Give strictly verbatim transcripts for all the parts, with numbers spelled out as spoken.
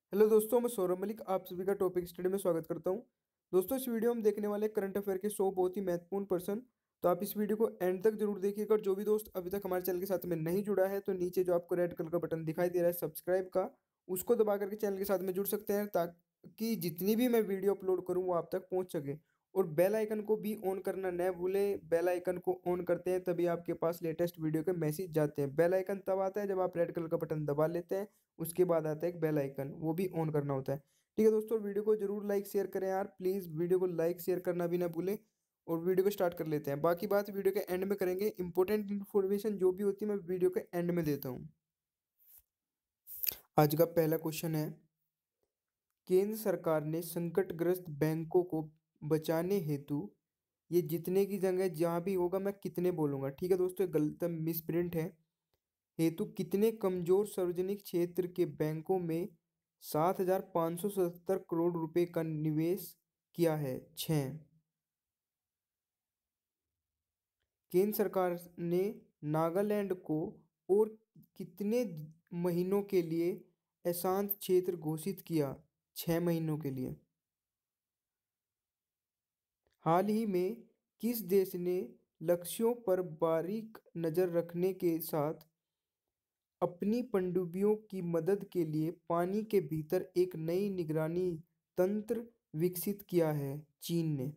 Hello दोस्तों, मैं सौरभ मलिक आप सभी का टॉपिक स्टडी में स्वागत करता हूं। दोस्तों, इस वीडियो में हम देखने वाले करंट अफेयर के सौ बहुत ही महत्वपूर्ण पर्सन। तो आप इस वीडियो को एंड तक जरूर देखिएगा। और जो भी दोस्त अभी तक हमारे चैनल के साथ में नहीं जुड़ा है तो नीचे जो आपको रेड कलर का बटन दिखाई दे रहा है सब्सक्राइब का, उसको दबा करके चैनल के साथ में जुड़ सकते हैं ताकि जितनी भी मैं वीडियो अपलोड करूँ वो आप तक पहुँच सके। और बेल आइकन को भी ऑन करना न भूलें। बेल आइकन को ऑन करते हैं तभी आपके पास लेटेस्ट वीडियो के मैसेज जाते हैं। बेल आइकन तब आता है जब आप रेड कलर का बटन दबा लेते हैं। उसके बाद आता है एक बेल आइकन, वो भी ऑन करना होता है। ठीक है दोस्तों, वीडियो को जरूर लाइक शेयर करें यार, प्लीज़ वीडियो को लाइक शेयर करना भी ना भूलें। और वीडियो को स्टार्ट कर लेते हैं। बाकी बात वीडियो के एंड में करेंगे। इंपॉर्टेंट इन्फॉर्मेशन जो भी होती है मैं वीडियो के एंड में देता हूँ। आज का पहला क्वेश्चन है, केंद्र सरकार ने संकटग्रस्त बैंकों को बचाने हेतु, ये जितने की जगह जहाँ भी होगा मैं कितने बोलूंगा, ठीक है दोस्तों, ये गलत मिस प्रिंट है। हेतु कितने कमजोर सार्वजनिक क्षेत्र के बैंकों में सात हजार पाँच सौ सत्तर करोड़ रुपए का निवेश किया है। छः, केंद्र सरकार ने नागालैंड को और कितने महीनों के लिए अशांत क्षेत्र घोषित किया। छः महीनों के लिए। हाल ही में किस देश ने लक्ष्यों पर बारीक नजर रखने के साथ अपनी पनडुब्बियों की मदद के लिए पानी के भीतर एक नई निगरानी तंत्र विकसित किया है। चीन ने।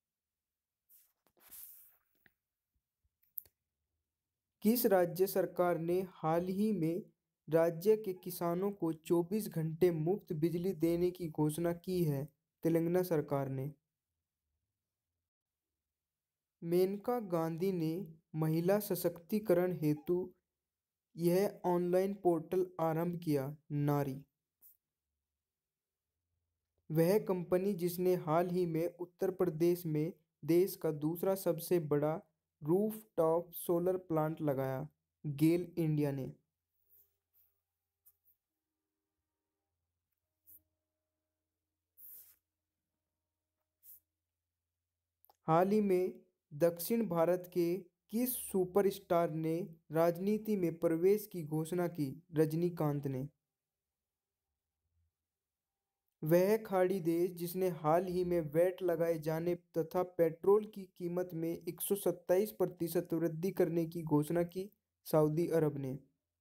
किस राज्य सरकार ने हाल ही में राज्य के किसानों को चौबीस घंटे मुफ्त बिजली देने की घोषणा की है। तेलंगाना सरकार ने। मेनका गांधी ने महिला सशक्तिकरण हेतु यह ऑनलाइन पोर्टल आरंभ किया। नारी। वह कंपनी जिसने हाल ही में उत्तर प्रदेश में देश का दूसरा सबसे बड़ा रूफटॉप सोलर प्लांट लगाया। गेल इंडिया ने। हाल ही में दक्षिण भारत के किस सुपरस्टार ने राजनीति में प्रवेश की घोषणा की। रजनीकांत ने। वह खाड़ी देश जिसने हाल ही में वैट लगाए जाने तथा पेट्रोल की कीमत में एक सौ सत्ताईस प्रतिशत वृद्धि करने की घोषणा की। सऊदी अरब ने।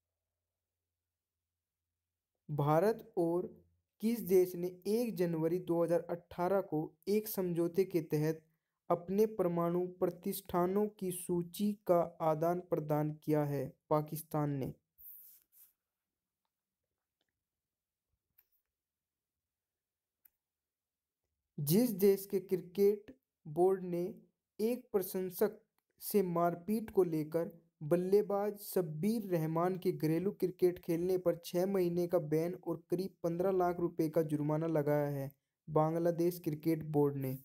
भारत और किस देश ने एक जनवरी दो हज़ार अठारह को एक समझौते के तहत अपने परमाणु प्रतिष्ठानों की सूची का आदान प्रदान किया है। पाकिस्तान ने। जिस देश के क्रिकेट बोर्ड ने एक प्रशंसक से मारपीट को लेकर बल्लेबाज शब्बीर रहमान के घरेलू क्रिकेट खेलने पर छह महीने का बैन और करीब पंद्रह लाख रुपए का जुर्माना लगाया है। बांग्लादेश क्रिकेट बोर्ड ने।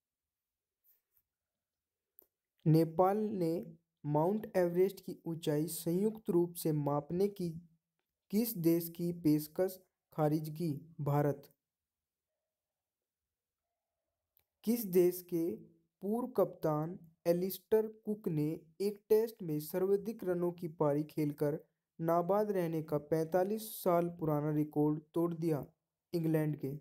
नेपाल ने माउंट एवरेस्ट की ऊंचाई संयुक्त रूप से मापने की किस देश की पेशकश खारिज की। भारत। किस देश के पूर्व कप्तान एलिस्टर कुक ने एक टेस्ट में सर्वाधिक रनों की पारी खेलकर नाबाद रहने का पैंतालीस साल पुराना रिकॉर्ड तोड़ दिया। इंग्लैंड के।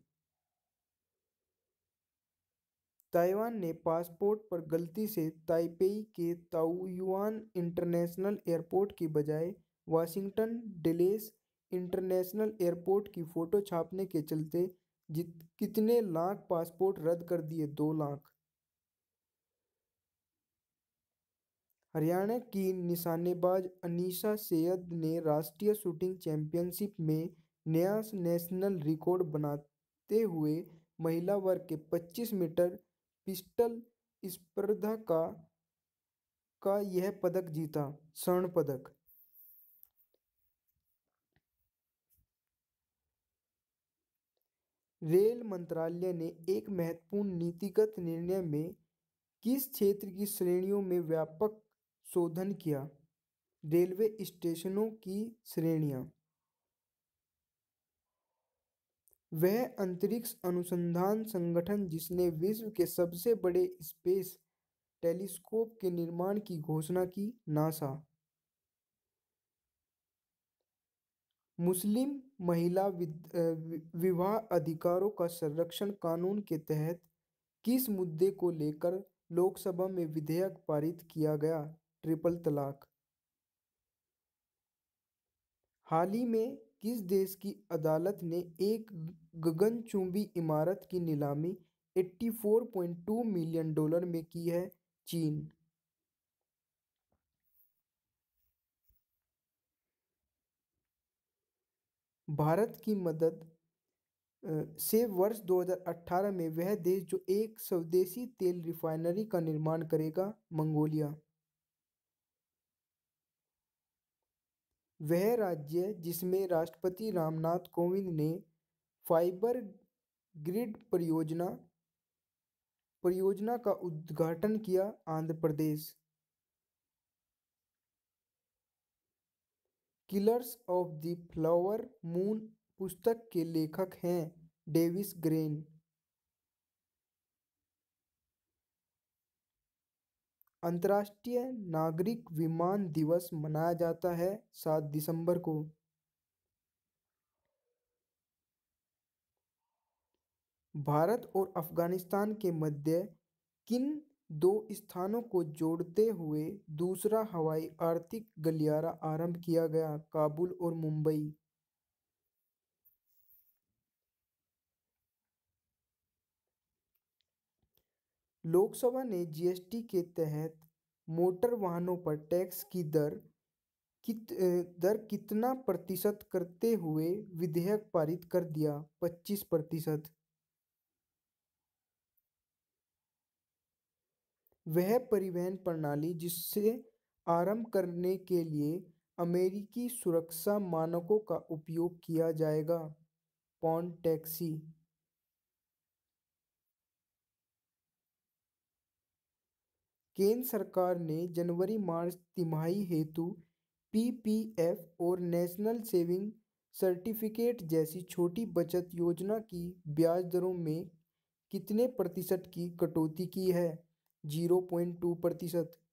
ताइवान ने पासपोर्ट पर गलती से ताइपेई के ताओयुआन इंटरनेशनल एयरपोर्ट की बजाय वाशिंगटन डलेस इंटरनेशनल एयरपोर्ट की फ़ोटो छापने के चलते जित कितने लाख पासपोर्ट रद्द कर दिए। दो लाख। हरियाणा की निशानेबाज अनीशा सैयद ने राष्ट्रीय शूटिंग चैंपियनशिप में नया नेशनल रिकॉर्ड बनाते हुए महिला वर्ग के पच्चीस मीटर पिस्टल स्पर्धा का का यह पदक जीता। स्वर्ण पदक। रेल मंत्रालय ने एक महत्वपूर्ण नीतिगत निर्णय में किस क्षेत्र की श्रेणियों में व्यापक शोधन किया। रेलवे स्टेशनों की श्रेणियां। वह अंतरिक्ष अनुसंधान संगठन जिसने विश्व के सबसे बड़े स्पेस टेलीस्कोप के निर्माण की घोषणा की। नासा। मुस्लिम महिला विद- अ, वि- विवाह अधिकारों का संरक्षण कानून के तहत किस मुद्दे को लेकर लोकसभा में विधेयक पारित किया गया? ट्रिपल तलाक। हाल ही में किस देश की अदालत ने एक गगनचुंबी इमारत की नीलामी चौरासी पॉइंट दो मिलियन डॉलर में की है? चीन। भारत की मदद अ, से वर्ष दो हज़ार अठारह में वह देश जो एक स्वदेशी तेल रिफाइनरी का निर्माण करेगा? मंगोलिया। वह राज्य जिसमें राष्ट्रपति रामनाथ कोविंद ने फाइबर ग्रिड परियोजना परियोजना का उद्घाटन किया? Andhra Pradesh. Killers of the Flower Moon पुस्तक के लेखक हैं डेविस ग्रेन। अंतर्राष्ट्रीय नागरिक विमान दिवस मनाया जाता है सात दिसंबर को। भारत और अफगानिस्तान के मध्य किन दो स्थानों को जोड़ते हुए दूसरा हवाई आर्थिक गलियारा आरंभ किया गया? काबुल और मुंबई। लोकसभा ने जीएसटी के तहत मोटर वाहनों पर टैक्स की दर कित अ, दर कितना प्रतिशत करते हुए विधेयक पारित कर दिया? पच्चीस प्रतिशत। वह परिवहन प्रणाली जिससे आरंभ करने के लिए अमेरिकी सुरक्षा मानकों का उपयोग किया जाएगा? Pound taxi. केंद्र सरकार ने जनवरी मार्च तिमाही हेतु पीपीएफ और नेशनल सेविंग सर्टिफिकेट जैसी छोटी बचत योजना की ब्याज दरों में कितने प्रतिशत की कटौती की है? जीरो पॉइंट टू प्रतिशत।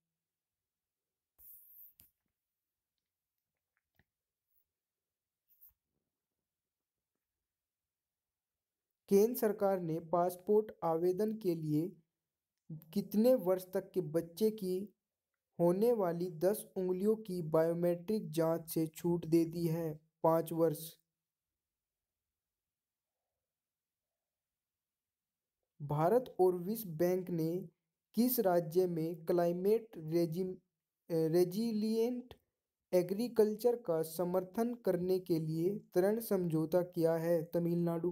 केंद्र सरकार ने पासपोर्ट आवेदन के लिए कितने वर्ष तक के बच्चे की होने वाली दस उंगलियों की बायोमेट्रिक जांच से छूट दे दी है? पाँच वर्ष। भारत और विश्व बैंक ने किस राज्य में क्लाइमेट रेजिम रेजिलिएंट एग्रीकल्चर का समर्थन करने के लिए ऋण समझौता किया है? तमिलनाडु।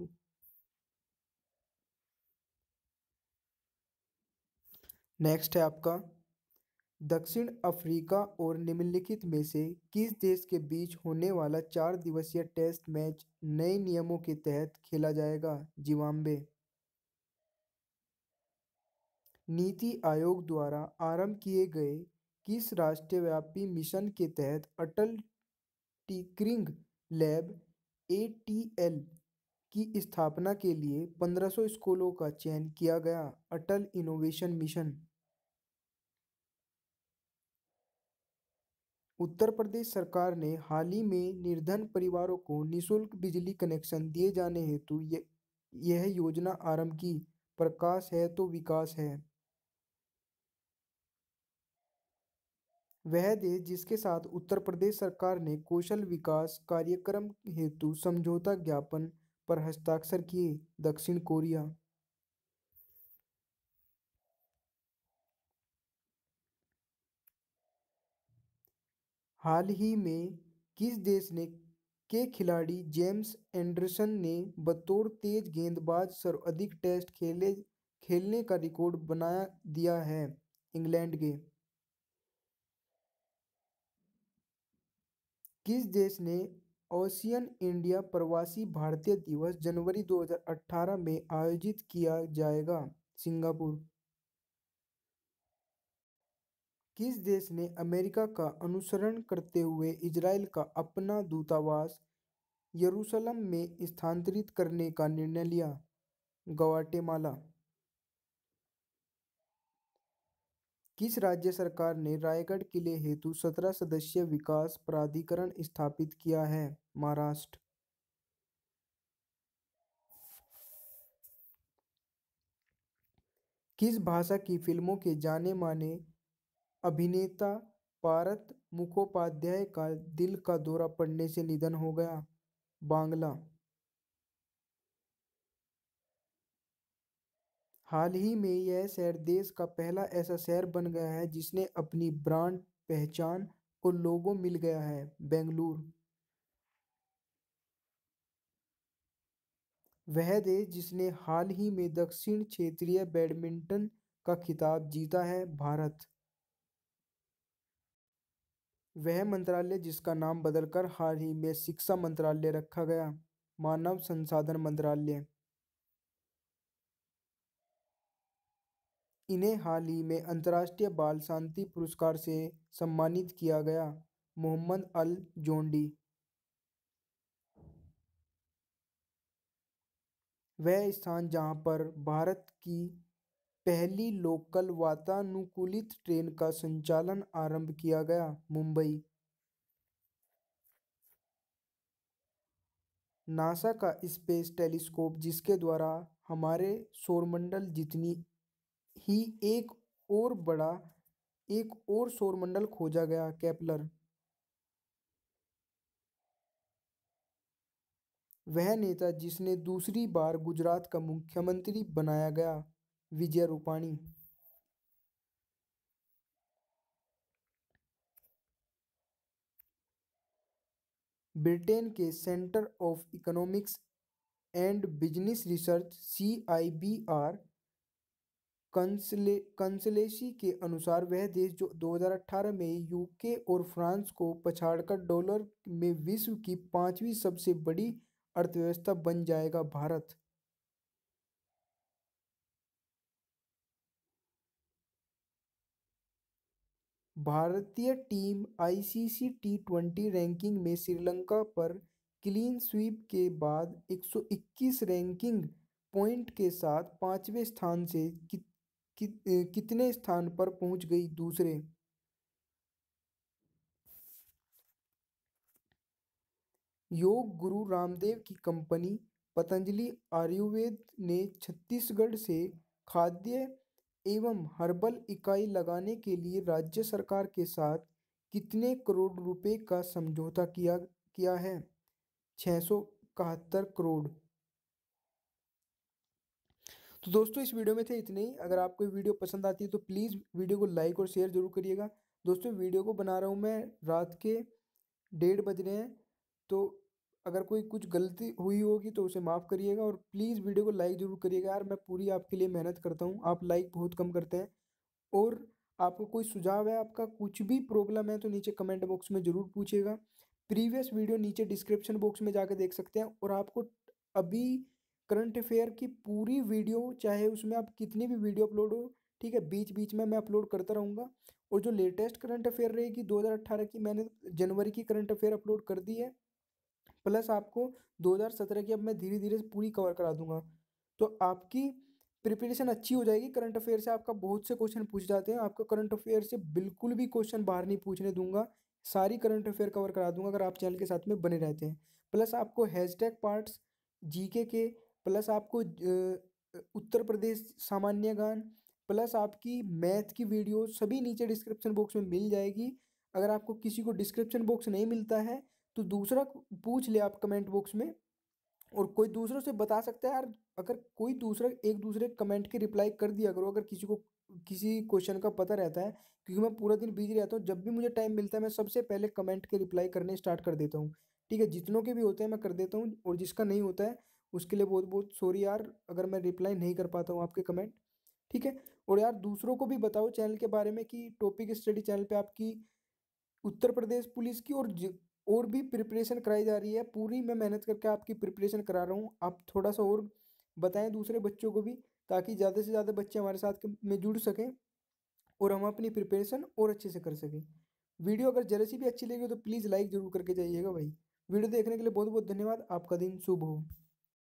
नेक्स्ट है आपका, दक्षिण अफ्रीका और निम्नलिखित में से किस देश के बीच होने वाला चार दिवसीय टेस्ट मैच नए नियमों के तहत खेला जाएगा? जिम्बाब्वे। नीति आयोग द्वारा आरंभ किए गए किस राष्ट्रव्यापी मिशन के तहत अटल टिंकरिंग लैब एटीएल की स्थापना के लिए पंद्रह सौ स्कूलों का चयन किया गया? अटल इनोवेशन मिशन। उत्तर प्रदेश सरकार ने हाल ही में निर्धन परिवारों को निःशुल्क बिजली कनेक्शन दिए जाने हेतु ये- यह योजना आरंभ की। प्रकाश है तो विकास है। वह देश जिसके साथ उत्तर प्रदेश सरकार ने कौशल विकास कार्यक्रम हेतु समझौता ज्ञापन पर हस्ताक्षर किए? दक्षिण कोरिया। हाल ही में किस देश ने के खिलाड़ी जेम्स एंडरसन ने बतौर तेज गेंदबाज सर्वाधिक टेस्ट खेले खेलने का रिकॉर्ड बना दिया है? इंग्लैंड के। किस देश ने ओशियन इंडिया प्रवासी भारतीय दिवस जनवरी दो हज़ार अठारह में आयोजित किया जाएगा? सिंगापुर। किस देश ने अमेरिका का अनुसरण करते हुए इजराइल का अपना दूतावास यरूशलेम में स्थानांतरित करने का निर्णय लिया? ग्वाटेमाला। किस राज्य सरकार ने रायगढ़ किले हेतु सत्रह सदस्यीय विकास प्राधिकरण स्थापित किया है? महाराष्ट्र। किस भाषा की फिल्मों के जाने माने अभिनेता पारस मुखोपाध्याय का दिल का दौरा पड़ने से निधन हो गया? बांग्ला। हाल ही में यह शहर देश का पहला ऐसा शहर बन गया है जिसने अपनी ब्रांड पहचान और लोगो मिल गया है। बेंगलुरु। वह देश जिसने हाल ही में दक्षिण क्षेत्रीय बैडमिंटन का खिताब जीता है। भारत। वह मंत्रालय जिसका नाम बदलकर हाल ही में शिक्षा मंत्रालय रखा गया। मानव संसाधन मंत्रालय। इन्हें हाल ही में अंतर्राष्ट्रीय बाल शांति पुरस्कार से सम्मानित किया गया। मोहम्मद अल जोंडी। वह स्थान जहां पर भारत की पहली लोकल वातानुकूलित ट्रेन का संचालन आरंभ किया गया। मुंबई। नासा का स्पेस टेलीस्कोप जिसके द्वारा हमारे सौरमंडल जितनी ही एक और बड़ा एक और सौरमंडल खोजा गया। केपलर। वह नेता जिसने दूसरी बार गुजरात का मुख्यमंत्री बनाया गया। विजय रूपाणी। ब्रिटेन के centre of economics and business research C I B R कंसले कंसलेशी के अनुसार वह देश जो दो हज़ार अठारह में यूके और फ्रांस को पछाड़कर डॉलर में विश्व की पांचवी सबसे बड़ी अर्थव्यवस्था बन जाएगा। भारत। भारतीय team ICC T twenty ranking में श्रीलंका पर क्लीन स्वीप के बाद एक सौ इक्कीस रैंकिंग पॉइंट के साथ पांचवें स्थान से कि, कि, कितने स्थान पर पहुंच गई? दूसरे। योग गुरु रामदेव की कंपनी पतंजलि आयुर्वेद ने छत्तीसगढ़ से खाद्य एवं हर्बल इकाई लगाने के लिए राज्य सरकार के साथ कितने करोड़ रुपए का समझौता किया किया है? छह सौ इकहत्तर करोड़। तो दोस्तों इस वीडियो में थे इतने ही। अगर आपको ये वीडियो पसंद आती है तो प्लीज़ वीडियो को लाइक और शेयर जरूर करिएगा। दोस्तों वीडियो को बना रहा हूँ मैं रात के डेढ़ बज रहे हैं, तो अगर कोई कुछ गलती हुई होगी तो उसे माफ़ करिएगा और प्लीज़ वीडियो को लाइक ज़रूर करिएगा यार, मैं पूरी आपके लिए मेहनत करता हूँ, आप लाइक बहुत कम करते हैं। और आपको कोई सुझाव है, आपका कुछ भी प्रॉब्लम है तो नीचे कमेंट बॉक्स में ज़रूर पूछिएगा। प्रीवियस वीडियो नीचे डिस्क्रिप्शन बॉक्स में जाकर देख सकते हैं और आपको अभी करंट अफेयर की पूरी वीडियो, चाहे उसमें आप कितनी भी वीडियो अपलोड हो, ठीक है, बीच बीच में मैं अपलोड करता रहूँगा। और जो लेटेस्ट करंट अफेयर रहेगी दो हज़ार अट्ठारह की, मैंने जनवरी की करंट अफेयर अपलोड कर दी है, प्लस आपको दो हज़ार सत्रह की अब मैं धीरे धीरे पूरी कवर करा दूंगा। तो आपकी प्रिपरेशन अच्छी हो जाएगी। करंट अफेयर से आपका बहुत से क्वेश्चन पूछ जाते हैं, आपको करंट अफेयर से बिल्कुल भी क्वेश्चन बाहर नहीं पूछने दूंगा, सारी करंट अफेयर कवर करा दूंगा अगर आप चैनल के साथ में बने रहते हैं। प्लस आपको हैशटैग पार्ट्स जीके के, प्लस आपको अ, उत्तर प्रदेश सामान्य ज्ञान, प्लस आपकी मैथ की वीडियो सभी नीचे डिस्क्रिप्शन बॉक्स में मिल जाएगी। अगर आपको किसी को डिस्क्रिप्शन बॉक्स नहीं मिलता है तो दूसरा पूछ ले आप कमेंट बॉक्स में, और कोई दूसरों से बता सकता है यार। अगर कोई दूसरा एक दूसरे कमेंट के रिप्लाई कर दिया करो अगर किसी को किसी क्वेश्चन का पता रहता है, क्योंकि मैं पूरा दिन बिजी रहता हूँ, जब भी मुझे टाइम मिलता है मैं सबसे पहले कमेंट के रिप्लाई करने स्टार्ट कर देता हूँ। ठीक है, जितनों के भी होते हैं मैं कर देता हूँ, और जिसका नहीं होता है उसके लिए बहुत बहुत सॉरी यार अगर मैं रिप्लाई नहीं कर पाता हूँ आपके कमेंट। ठीक है, और यार दूसरों को भी बताओ चैनल के बारे में कि टॉपिक स्टडी चैनल पे आपकी उत्तर प्रदेश पुलिस की और ज- और भी प्रिपरेशन कराई जा रही है पूरी। मैं मेहनत करके आपकी प्रिपरेशन करा रहा हूँ, आप थोड़ा सा और बताएं दूसरे बच्चों को भी, ताकि ज़्यादा से ज़्यादा बच्चे हमारे साथ के- में जुड़ सकें और हम अपनी प्रिपरेशन और अच्छे से कर सकें। वीडियो अगर जरा सी भी अच्छी लगी हो तो प्लीज़ लाइक ज़रूर करके जाइएगा भाई। वीडियो देखने के लिए बहुत बहुत धन्यवाद। आपका दिन शुभ हो।